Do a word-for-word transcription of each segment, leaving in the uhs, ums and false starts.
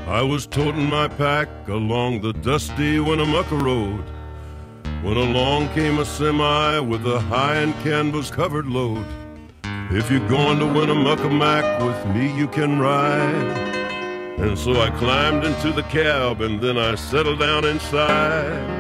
I was toting my pack along the dusty Winnemucca road when along came a semi with a high and canvas covered load. If you're going to Winnemucca Mac with me, you can ride. And so I climbed into the cab and then I settled down inside.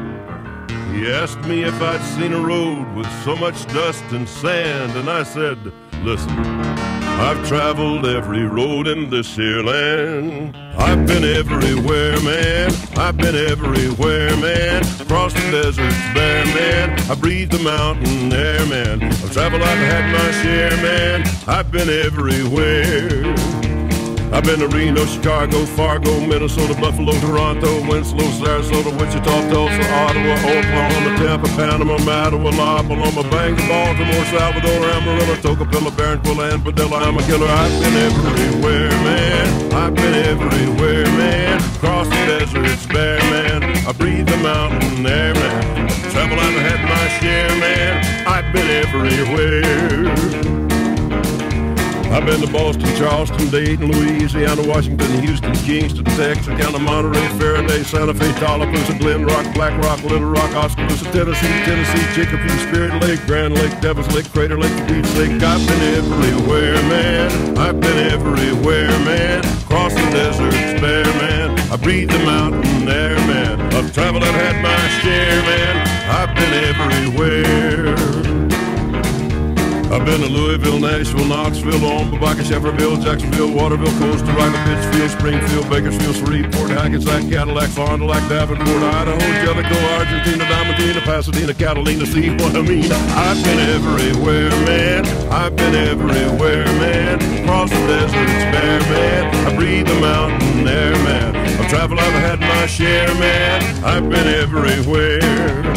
He asked me if I'd seen a road with so much dust and sand, and I said, listen, I've traveled every road in this here land. I've been everywhere, man. I've been everywhere, man. Across the deserts bare, man. I breathe the mountain air, man. I've traveled, I've had my share, man. I've been everywhere. I've been to Reno, Chicago, Fargo, Minnesota, Buffalo, Toronto, Winslow, Sarasota, Wichita, Tulsa, Ottawa, Oklahoma, Tampa, Panama, Mattawa, La Paloma, Bangor, Baltimore, Salvador, Amarillo, Tocopilla, Barranquilla, and Padilla. I'm a killer. I've been everywhere, man. I've been everywhere, man. Across the deserts bare, man. I breathe the mountain air, man. Travel, I've had my share, man. I've been everywhere. I've been to Boston, Charleston, Dayton, Louisiana, Washington, Houston, Kingston, Texarkana, Monterey, Faraday, Santa Fe, Tallapoosa, Glen Rock, Black Rock, Little Rock, Oskaloosa, Tennessee, Tennessee, Chicopee, Spirit Lake, Grand Lake, Devil's Lake, Crater Lake, Pete's Lake. I've been everywhere, man. I've been everywhere, man. Across the deserts bare, man. I breathe the mountain air, man. I've traveled, I've had my share, man. I've been everywhere. I've been to Louisville, Nashville, Knoxville, Omaha, Baca, Shefferville, Jacksonville, Waterville, Costa Rica, Pittsfield, Springfield, Bakersfield, Shreveport, Hackensack, Cadillac, Fond du Lac, Davenport, Idaho, Jellicoe, Argentina, Diamantina, Pasadena, Catalina. See what I mean? I've been everywhere, man. I've been everywhere, man. Across the deserts bare, man. I breathe the mountain air, man. I've traveled, I've had my share, man. I've been everywhere.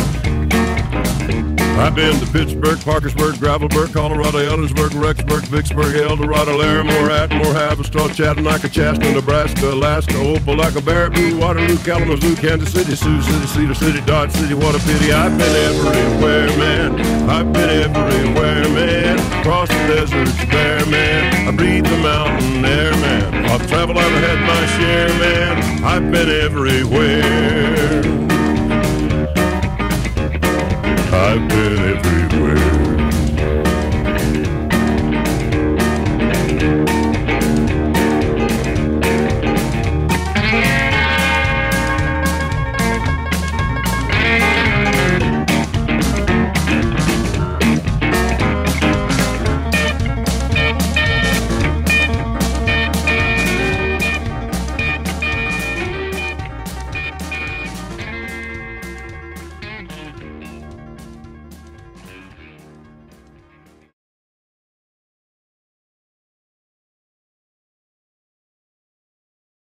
I've been to Pittsburgh, Parkersburg, Gravelburg, Colorado, Ellensburg, Rexburg, Vicksburg, El Dorado, Larimore, Atmore, Haverstraw, Chattanooga, Chaska, Nebraska, Alaska, Opelika, Baraboo, Waterloo, Kalamazoo, Kansas City, Sioux City, Cedar City, Dodge City. What a pity. I've been everywhere, man. I've been everywhere, man. Across the deserts bare, man. I breathe the mountain air, man. I've traveled, I've had my share, man. I've been everywhere. I've been everywhere.